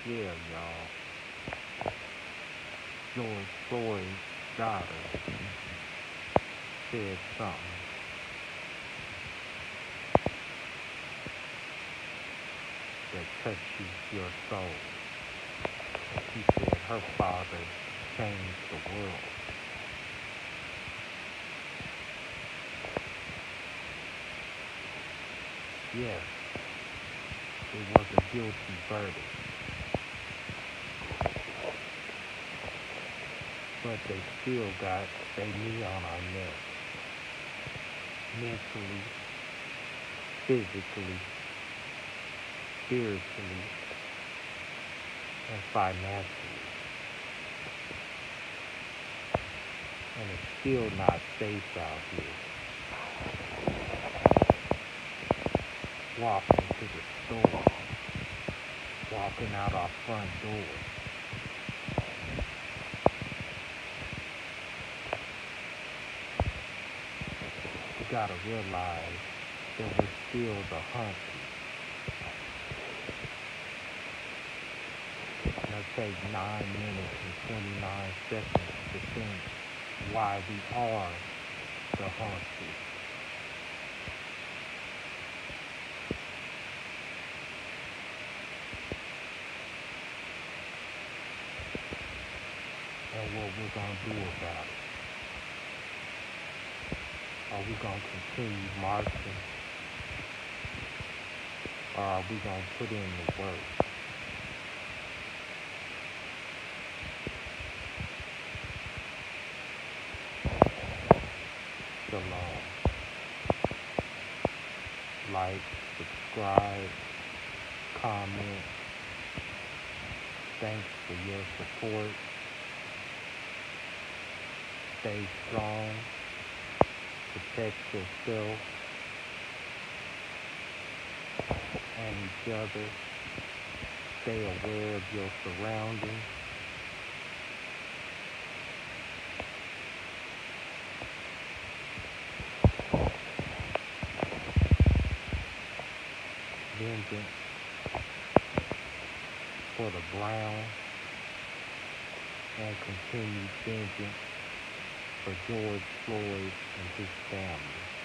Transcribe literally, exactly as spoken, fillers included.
Yeah, y'all. George Floyd's daughter said something that touches your soul. She said her father changed the world. Yes, it was a guilty verdict, but they still got their knee on our neck, mentally, physically, spiritually, and financially. And it's still not safe out here. Walking to the store, walking out our front door. You gotta realize that we're still the hunted. And it'll take nine minutes and twenty-nine seconds to think why we are the hunted. And what we're gonna do about it. Are we gonna continue marching? Or are we gonna put in the work? Shalom. Like, subscribe, comment. Thanks for your support. Stay strong. Protect yourself and each other. Stay aware of your surroundings. Vengeance for the brown and continued vengeance for George Floyd and his family.